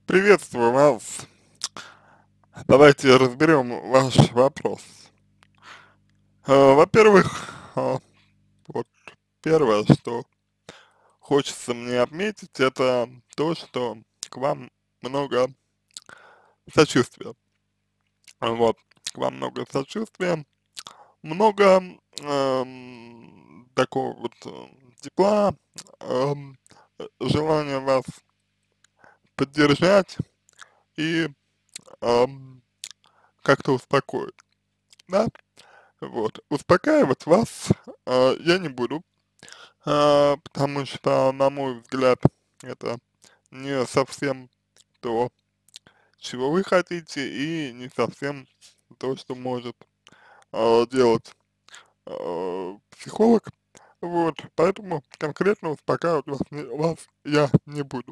Приветствую вас. Давайте разберем ваш вопрос. Во-первых, вот первое, что хочется мне отметить, это то, что к вам много сочувствия. Вот, к вам много сочувствия, много такого вот тепла, эм, желания вас поддержать и эм, как-то успокоить, да? Вот, успокаивать вас я не буду, потому что, на мой взгляд, это не совсем то, чего вы хотите, и не совсем то, что может делать психолог. Вот, поэтому конкретно успокаивать вас я не буду.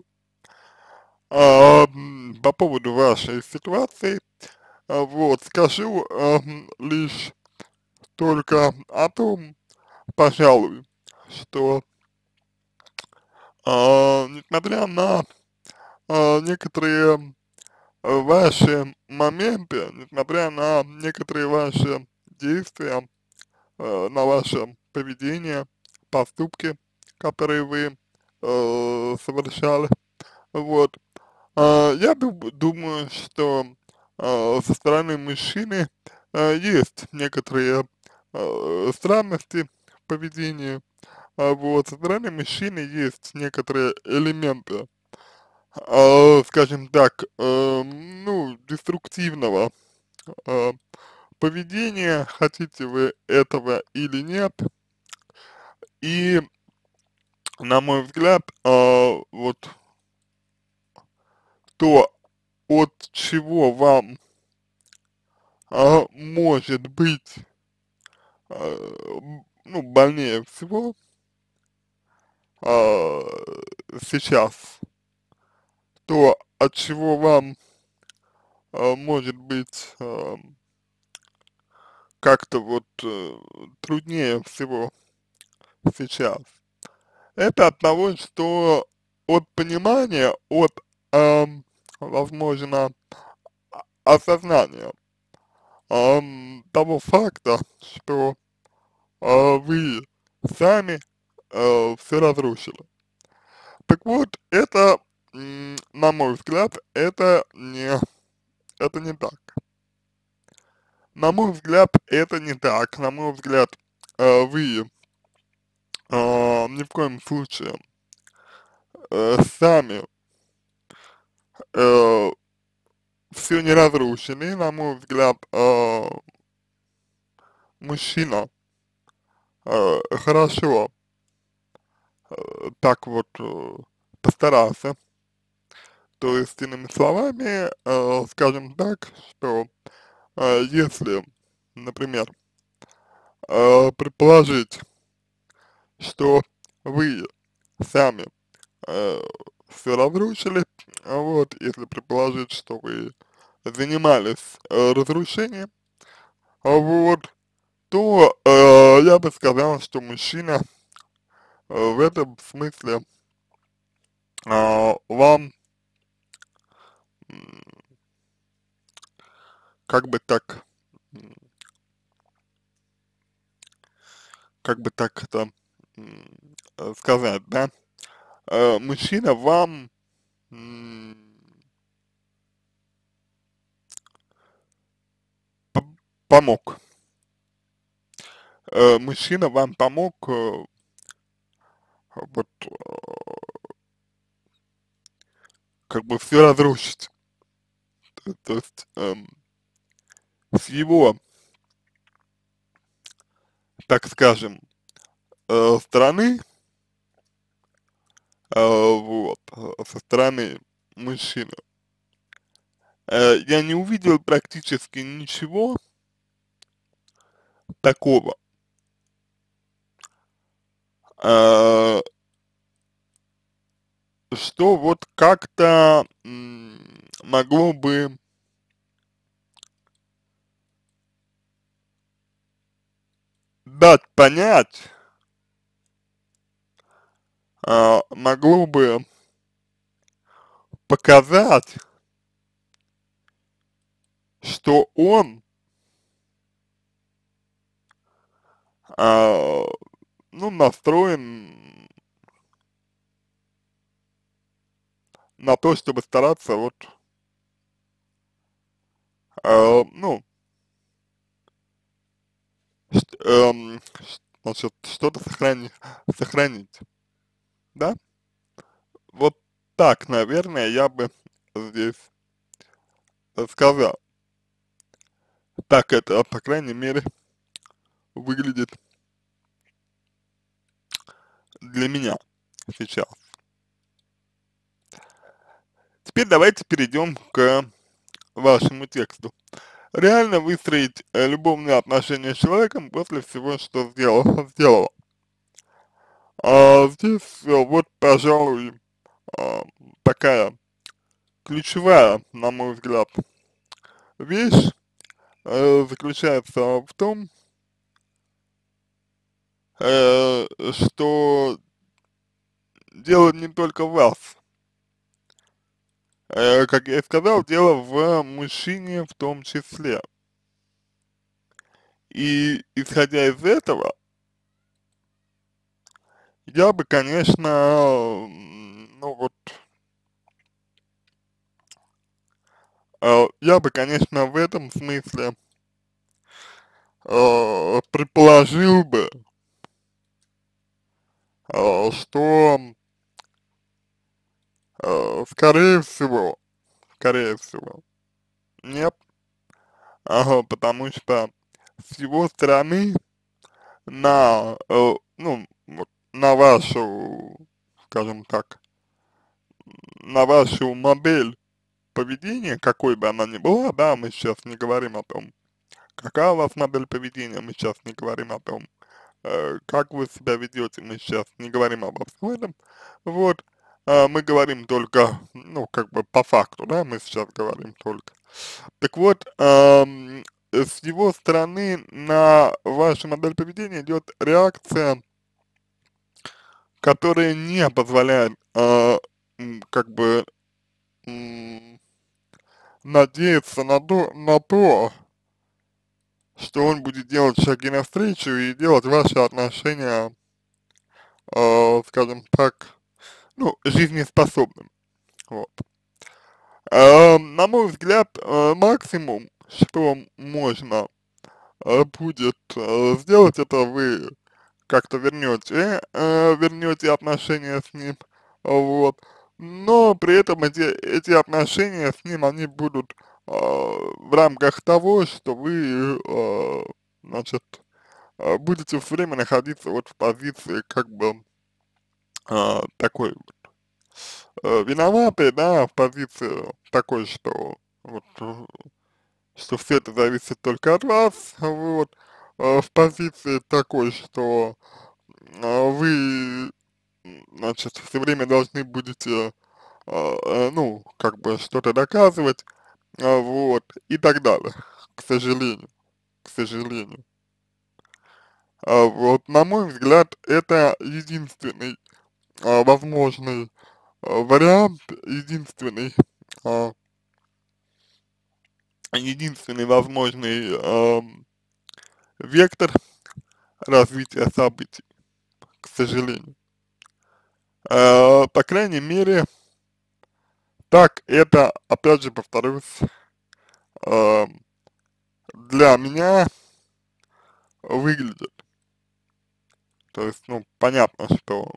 По поводу вашей ситуации, вот, скажу лишь только о том, пожалуй, что несмотря на некоторые ваши моменты, несмотря на некоторые ваши действия, на ваше поведение, поступки, которые вы совершали, вот, думаю, что со стороны мужчины есть некоторые странности в поведении, вот, со стороны мужчины есть некоторые элементы, скажем так, ну, деструктивного э, поведения, хотите вы этого или нет. И, на мой взгляд, вот то, от чего вам может быть, ну, больнее всего а, сейчас, то, от чего вам может быть как-то вот труднее всего сейчас. Это от того, что от понимания, от, возможно, осознания того факта, что вы сами все разрушили. Так вот, это, на мой взгляд, это не так. На мой взгляд, это не так. На мой взгляд, вы ни в коем случае сами все не разрушили. На мой взгляд, мужчина хорошо так вот постарался. То есть, иными словами, скажем так, что если, например, предположить, что вы сами все разрушили, вот, если предположить, что вы занимались разрушением, вот, то я бы сказал, что мужчина в этом смысле вам, м, как бы так, м, как бы так это сказать, да, мужчина вам м, п- помог, мужчина вам помог вот как бы все разрушить, то есть с его, так скажем, стороны, вот, со стороны мужчины, я не увидел практически ничего такого, э, что вот как-то могло бы дать понять, могло бы показать, что он, а, ну, настроен на то, чтобы стараться вот, ну, значит, что-то сохранить, да? Вот так, наверное, я бы здесь сказал. Так это, по крайней мере, выглядит для меня сейчас. Теперь давайте перейдем к вашему тексту. Реально выстроить любовные отношения с человеком после всего, что сделала. Здесь вот, пожалуй, а, такая ключевая, на мой взгляд, вещь заключается в том, что дело не только в вас. Как я и сказал, дело в мужчине в том числе. И исходя из этого, я бы, конечно, ну вот, я бы, конечно, в этом смысле предположил бы, что, скорее всего, нет, потому что с его стороны на, ну, вот, на вашу, скажем так, на вашу модель поведения, какой бы она ни была, да, мы сейчас не говорим о том, какая у вас модель поведения, мы сейчас не говорим о том, как вы себя ведете, мы сейчас не говорим обо всем этом, вот, мы говорим только, ну, как бы по факту, да, мы сейчас говорим только. Так вот, с его стороны на вашу модель поведения идет реакция, которая не позволяет, как бы, м, надеяться на то, что он будет делать шаги навстречу и делать ваши отношения, скажем так, ну, жизнеспособным. Вот. На мой взгляд, максимум, что можно будет сделать, это вы как-то вернете отношения с ним, вот, но при этом эти отношения с ним, они будут в рамках того, что вы, значит, будете все время находиться вот в позиции как бы такой виноватой, да, в позиции такой, что вот, что все это зависит только от вас, вот, в позиции такой, что вы, значит, все время должны будете, ну, как бы что-то доказывать, вот, и так далее, к сожалению, к сожалению. Вот, на мой взгляд, это единственный возможный вариант, а, единственный возможный вектор развития событий, к сожалению. По крайней мере, так это, опять же, повторюсь, а, для меня выглядит. То есть, ну, понятно, что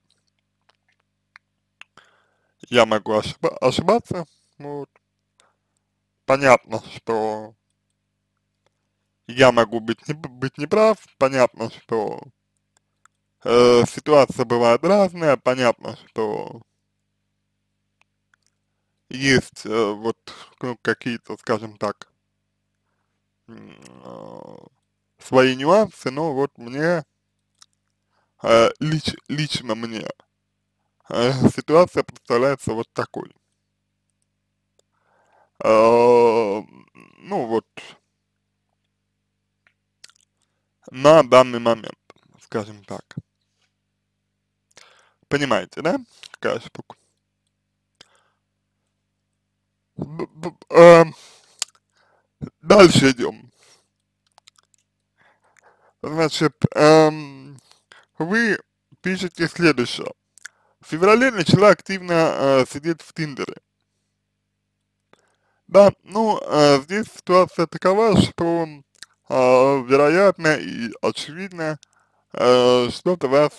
я могу ошибаться, вот, понятно, что я могу быть неправ, понятно, что ситуация бывает разная, понятно, что есть вот, ну, какие-то, скажем так, м, а, свои нюансы, но вот мне, лично мне, ситуация представляется вот такой. Ну вот, на данный момент, скажем так. Понимаете, да, какая штука? Дальше идем. Значит, вы пишете следующее. В феврале начала активно сидеть в Тиндере. Да, ну, здесь ситуация такова, что, вероятно и очевидно, что-то вас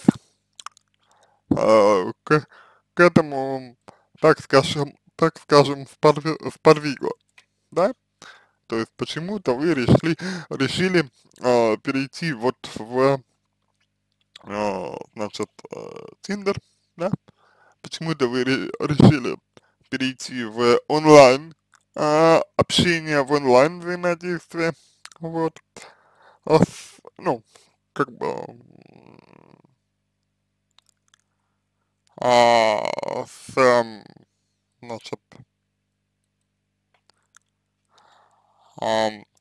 к этому, так скажем, сподвигло, да? То есть почему-то вы решили перейти вот в, значит, Тиндер, да? Почему-то вы решили перейти в онлайн общение, в онлайн взаимодействие, вот, ну, как бы, значит, ам,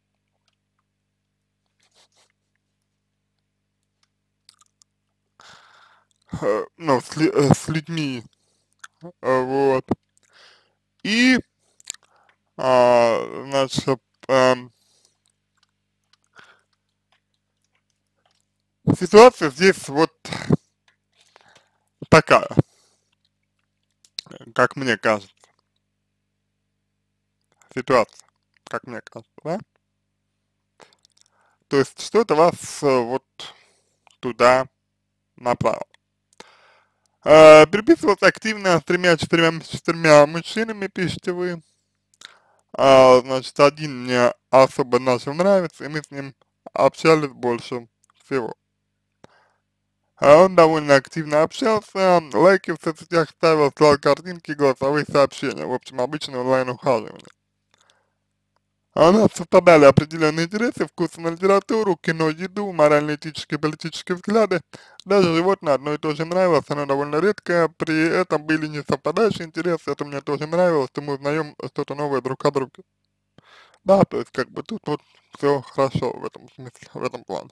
ну, с людьми, вот, и, значит, ам, ситуация здесь вот такая, как мне кажется, ситуация, как мне кажется, да? То есть что-то вас вот туда направило. Переписывался активно с тремя мужчинами, пишете вы. Значит, один мне особо начал нравиться, и мы с ним общались больше всего. Он довольно активно общался, лайки в соцсетях ставил, слал картинки, голосовые сообщения. В общем, обычное онлайн-ухаживание. А у нас совпадали определенные интересы, вкусы на литературу, кино, еду, морально-этические и политические взгляды. Даже животное одно и то же нравилось, оно довольно редкое, при этом были не совпадающие интересы, это мне тоже нравилось, что мы узнаем что-то новое друг о друге. Да, то есть как бы тут вот все хорошо в этом смысле, в этом плане.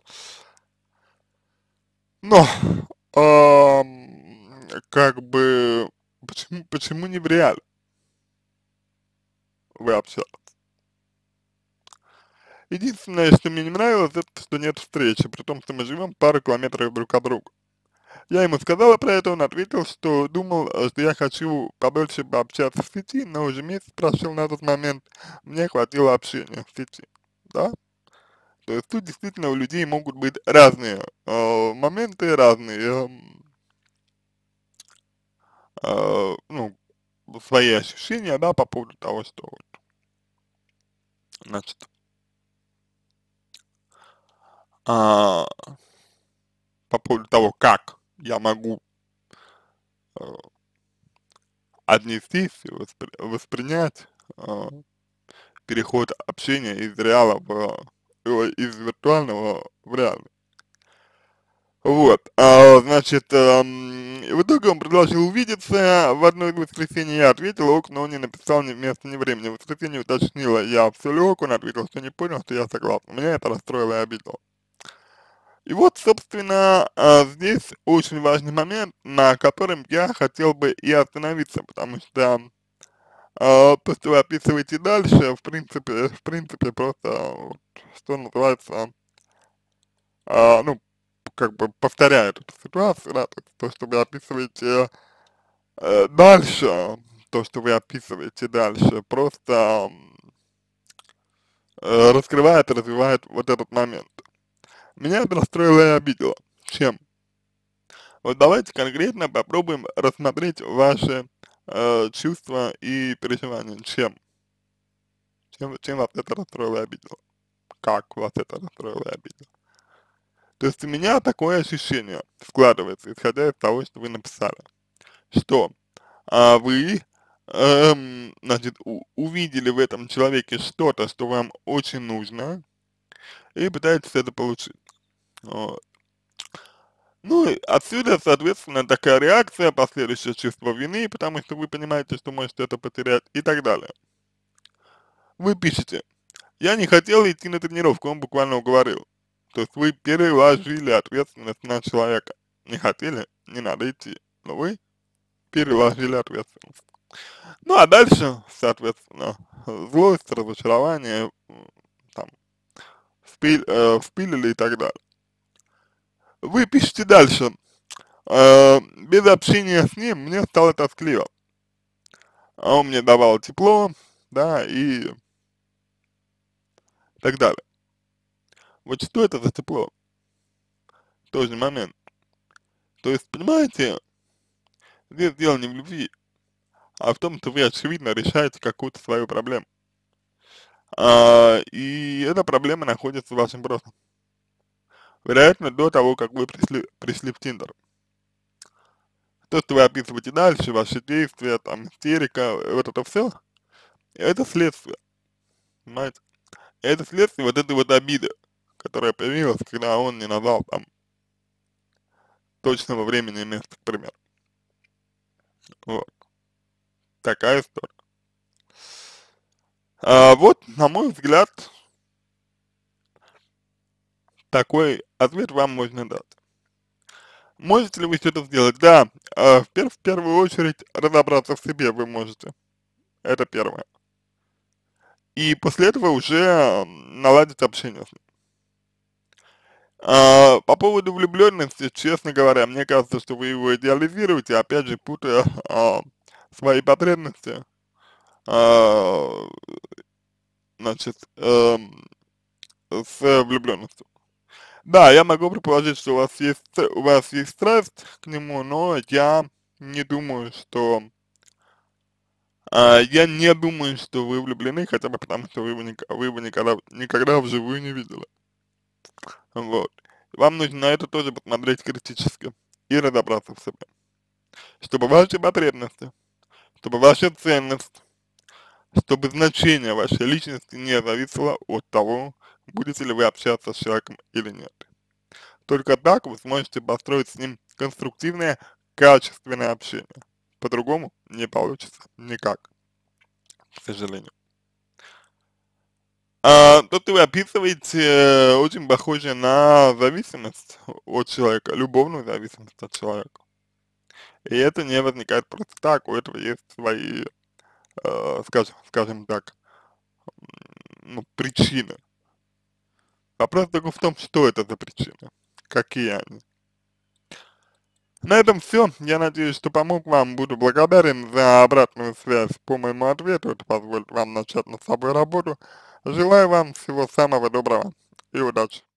Но, как бы, почему не в реале вы общались? Единственное, что мне не нравилось, это что нет встречи, при том, что мы живем пару километров друг от друга. Я ему сказала про это, он ответил, что думал, что я хочу побольше пообщаться в сети, но уже месяц прошел на тот момент, мне хватило общения в сети, да? То есть тут действительно у людей могут быть разные моменты, разные, ну, свои ощущения, да, по поводу того, что, вот, значит, а, по поводу того, как я могу э, отнестись и воспринять э, переход общения из реала из виртуального в реальный. Вот, значит, в итоге он предложил увидеться в одно из воскресений, я ответил ок, но он не написал ни места, ни времени. В воскресенье уточнила я, все ли ок, он ответил, что не понял, что я согласен. Меня это расстроило и обидело. И вот, собственно, здесь очень важный момент, на котором я хотел бы и остановиться, потому что то, что вы описываете дальше, в принципе, просто, вот, что называется, ну, как бы повторяет эту ситуацию, да, то, что вы описываете дальше, то, что вы описываете дальше, просто раскрывает и развивает вот этот момент. Меня это расстроило и обидело. Чем? Вот давайте конкретно попробуем рассмотреть ваши чувства и переживания. Чем вас это расстроило и обидело? Как вас это расстроило и обидело? То есть у меня такое ощущение складывается, исходя из того, что вы написали, что вы, значит, увидели в этом человеке что-то, что вам очень нужно, и пытаетесь это получить. Вот. Ну, и отсюда, соответственно, такая реакция, последующее чувство вины, потому что вы понимаете, что можете это потерять и так далее. Вы пишете, я не хотел идти на тренировку, он буквально уговорил. То есть вы переложили ответственность на человека. Не хотели, не надо идти, но вы переложили ответственность. Ну, а дальше, соответственно, злость, разочарование, там, вспылили и так далее. Вы пишете дальше. Без общения с ним мне стало тоскливо. А он мне давал тепло, да, и так далее. Вот что это за тепло? Тот же момент. То есть, понимаете, здесь дело не в любви, а в том, что вы, очевидно, решаете какую-то свою проблему. И эта проблема находится в вашем прошлом. Вероятно, до того, как вы пришли в Тиндер. То, что вы описываете дальше, ваши действия, там, истерика, вот это все, это следствие, понимаете? Это следствие вот этой вот обиды, которая появилась, когда он не назвал там точного времени и места, к примеру. Вот, такая история. Вот, на мой взгляд, такой ответ вам можно дать. Можете ли вы что-то сделать? Да, в первую очередь разобраться в себе вы можете. Это первое. И после этого уже наладить общение с ним. По поводу влюбленности, честно говоря, мне кажется, что вы его идеализируете, опять же, путая свои потребности, а, значит, с влюбленностью. Да, я могу предположить, что у вас есть страсть к нему, но не думаю, что, я не думаю, что вы влюблены, хотя бы потому, что вы его никогда вживую не видели. Вот. Вам нужно на это тоже посмотреть критически и разобраться в себе. Чтобы ваши потребности, чтобы ваша ценность, чтобы значение вашей личности не зависело от того, будете ли вы общаться с человеком или нет. Только так вы сможете построить с ним конструктивное, качественное общение. По-другому не получится никак, к сожалению. То, что вы описываете, очень похоже на зависимость от человека, любовную зависимость от человека. И это не возникает просто так, у этого есть свои, скажем так, ну, причины. Вопрос только в том, что это за причины, какие они. На этом все. Я надеюсь, что помог вам. Буду благодарен за обратную связь по моему ответу. Это позволит вам начать над собой работу. Желаю вам всего самого доброго и удачи.